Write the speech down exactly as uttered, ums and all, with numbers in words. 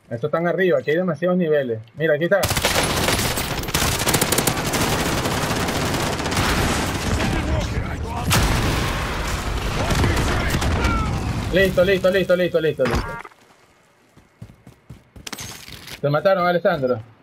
Estos están arriba, aquí hay demasiados niveles. Mira, aquí está. Listo, listo, listo, listo, listo, listo. Te mataron, Alessandro.